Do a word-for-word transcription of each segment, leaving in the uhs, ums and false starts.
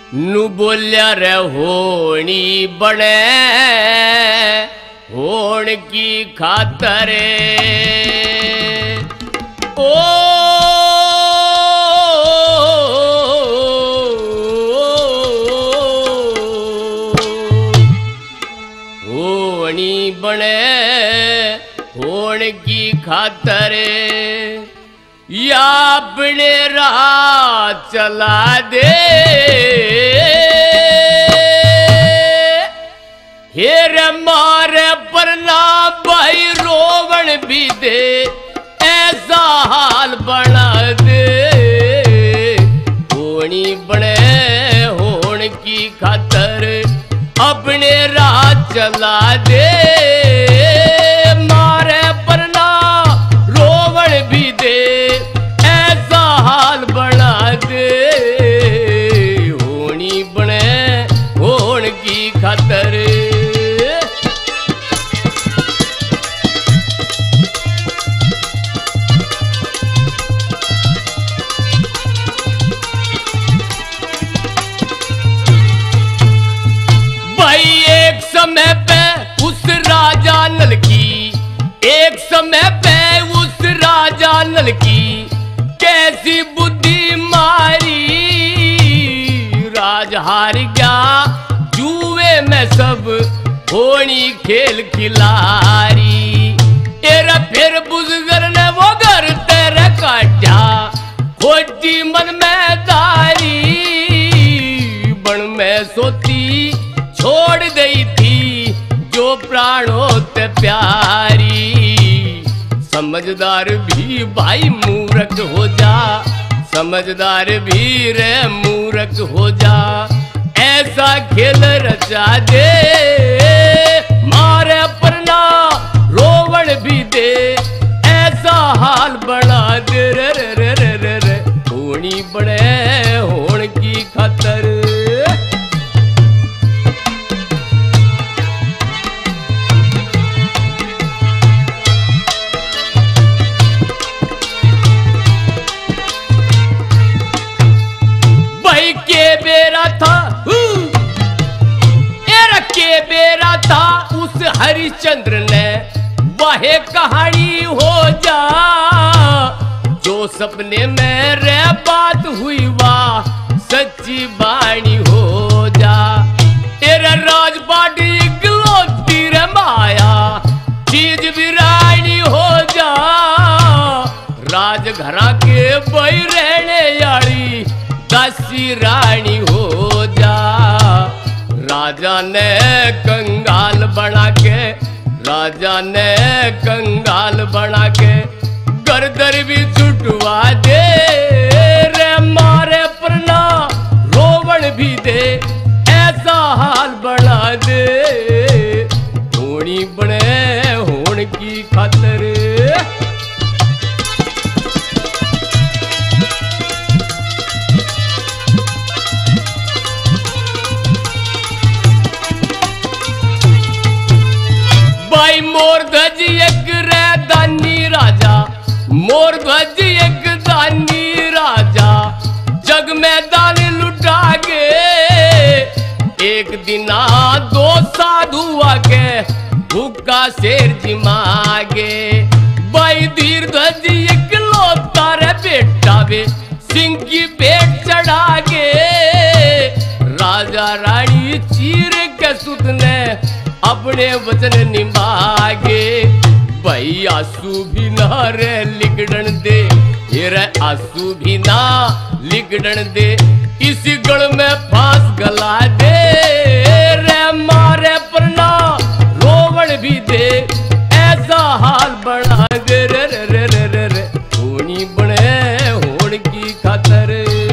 नु बोलिया रे होनी बने होण की खातर ओ होनी बने होण की खातर या अपने राह चला दे हेर मारे पर ना भाई रोवण भी दे ऐसा हाल बना दे होनी बने होण की खातर अपने राह चला दे मारे पर ना रोवण भी दे ऐसा हाल बना दे होनी बने होण की खातर समय पे उस राजा नल की एक समय पे उस राजा नल की कैसी बुद्धि मारी राज हार गया जुए में सब होनी खेल खिलारी तेरा फिर बुजुर्ग ने वो घर तेरे काटा खोजी मन में दारी बन में सोती छोड़ गई थी जो प्राणों ते प्यारी समझदार भी भाई मूर्ख हो जा समझदार भी रे मूर्ख हो जा ऐसा खेल रचा दे मारे पर ना रोवण भी दे ऐसा हाल बना दे रे रे रे रे रे रे होनी बने होण की खातर के बेरा था एरा के बेरा था उस हरिश्चंद्र ने वह कहानी हो जा जो सपने में रे बात हुई वाह सच्ची बाणी हो जा तेरा राजपाट इकलौती रे माया चीज भी रानी हो जा राजघरा के बई रहने यारी दासी रानी हो जा राजा ने कंगाल बना के राजा ने कंगाल बना के गर्दर भी छुटवा दे रे मारे पर ना रोवण भी दे ऐसा हाल बना दे होनी बने होण की खातर भाई मोर ध्वज एक रे दानी राजा मोर ध्वज एक दानी राजा जग में दान लुटा के एक दिना दो साधु आके भूखा शेर जिमागे भाई धीर ध्वज एक लोता रे बेटा वे सिंह की भेंट चढ़ा के राजा रानी चीर के सुध ने अपने वचन निभागे भाई आंसू भी ना रे लिगड़न दे रे आंसू भी ना लिगड़न दे इसी गढ़ में फांस गला दे रे मारे पर ना रोवण भी दे ऐसा हाल बना दे रे रे रे रे रे रे होनी बने होण की खातर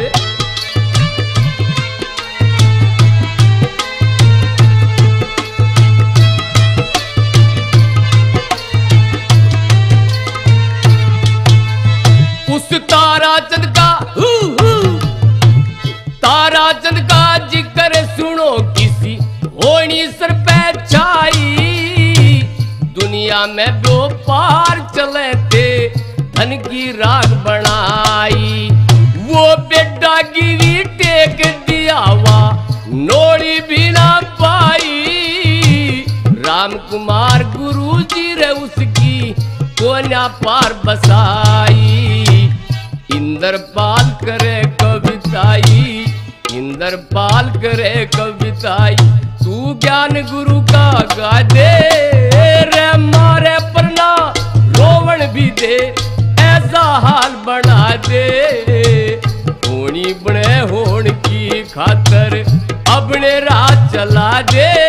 उस ताराचंद का हु हु ताराचंद का जिक्र सुनो किसी होनी सर पे छाई दुनिया में व्यापार चले थे धन की राग बनाई वो बेटा गिरी टेक दिया हुआ नोड़ी भी ना पाई राम कुमार गुरु जी रे उसकी कोन्या पार बसाई। इंद्रपाल करे कविताई, इंद्रपाल करे कविताई, तू ज्ञान गुरु का गा दे रे मारे परना रोवण भी दे ऐसा हाल बना दे। होनी बने होन की खातर अपने राह चला दे।